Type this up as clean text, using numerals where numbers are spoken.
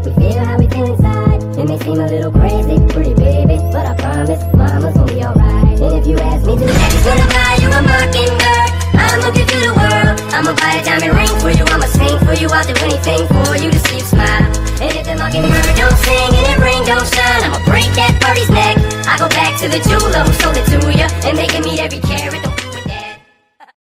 We feel how we feel inside. It may seem a little crazy, pretty baby, but I promise mama's gonna be alright. And if you ask me to, Daddy's gonna buy you a mockingbird. I'ma give you the world. I'ma buy a diamond ring for you. I'ma sing for you. I'll do anything for you to see you smile. And if the mockingbird don't sing and that ring don't shine, I'ma break that birdie's neck. I go back to the jeweler who sold it to you, and they give me every carat.